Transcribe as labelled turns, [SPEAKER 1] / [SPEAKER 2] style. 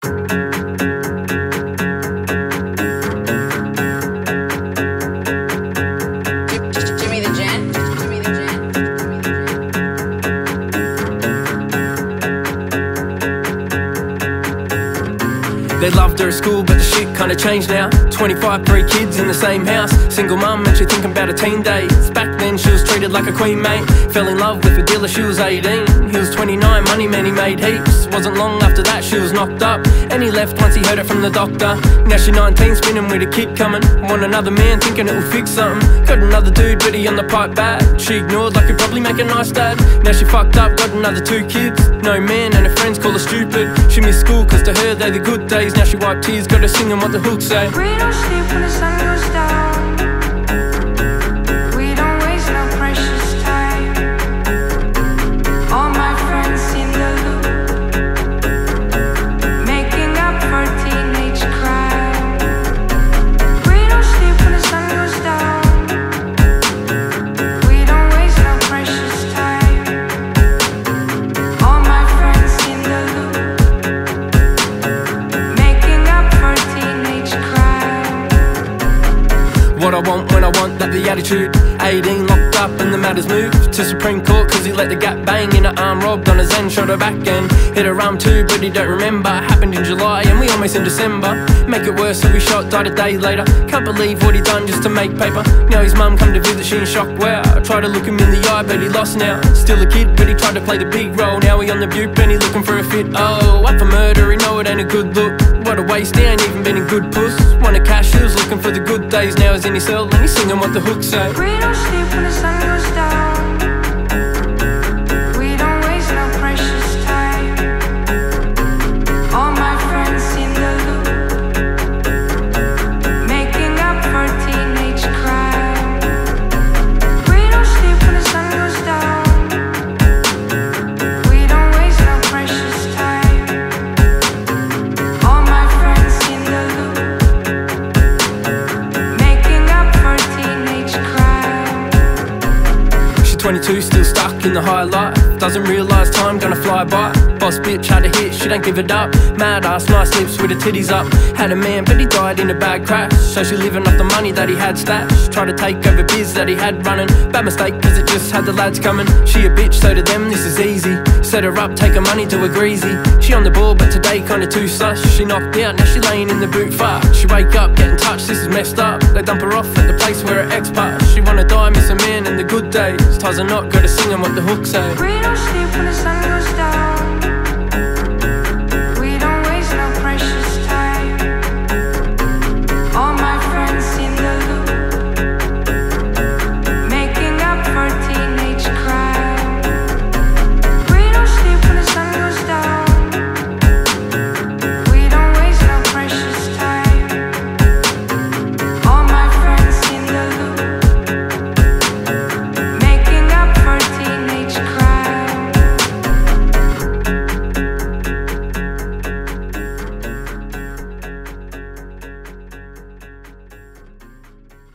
[SPEAKER 1] They loved her at school, but the shit kinda changed now. 25, 3 kids in the same house. Single mum, and she thinking about her teen days. Back then she was treated like a queen, mate. Fell in love with a dealer, she was 18. He was 29, money man, he made heaps. Wasn't long after that she was knocked up, and he left once he heard it from the doctor. Now she 19, spinning with a kid coming. Want another man, thinking it will fix something. Got another dude, but he on the pipe bad. She ignored like he'd probably make a nice dad. Now she fucked up, got another 2 kids. No man, and her friends call her stupid. She missed school, cause to her they the good days. Now she wiped tears, got her singing what the hook say.
[SPEAKER 2] We don't sleep when the sun goes down. We don't waste no precious time. All my friends in the loop, making up for teenage crime. We don't sleep when the sun goes down. We don't waste no precious time. All my friends in the loop, making up for teenage crime.
[SPEAKER 1] What I want when I want, that the attitude. 18 locked up and the matters moved to Supreme Court, cause he let the gap bang in her arm, robbed on his end, shot her back and hit her arm too, but he don't remember. Happened in July and we almost in December. Make it worse, so he shot, died a day later. Can't believe what he done just to make paper. Now his mum come to visit, she in shock, wow. I tried to look him in the eye, but he lost now. Still a kid, but he tried to play the big role. Now he on the butte and he looking for a fit. Oh, up for murder, he know it ain't a good look. What a waste, he ain't even been a good puss. Wanted cash, he was looking for the good days. Now he's in his cell and he's singing what the hook say.
[SPEAKER 2] We don't sleep when the sun goes down. We don't waste no precious time. All my friends in the loop, making up for teenage crime. We don't sleep when the sun goes down. We don't waste no precious time. All my friends in the loop, making up for teenage crime.
[SPEAKER 1] She's 22, still stuck in the high life. Doesn't realise time gonna fly by. Boss bitch had a hit, she don't give it up. Mad ass, nice lips with her titties up. Had a man, but he died in a bad crash. So she living off the money that he had stashed. Tried to take over biz that he had running. Bad mistake, cause it just had the lads coming. She a bitch, so to them this is easy. Set her up, take her money to a greasy. She on the ball, but today kinda too sus. She knocked out, now she laying in the boot. Fuck, she wake up, getting touched, this is messed up. They dump her off at the place where her ex passed. She wanna die, miss a man in the good days. Ties a knot, gotta sing 'em what the hook say.
[SPEAKER 2] We don't sleep when the sun goes down.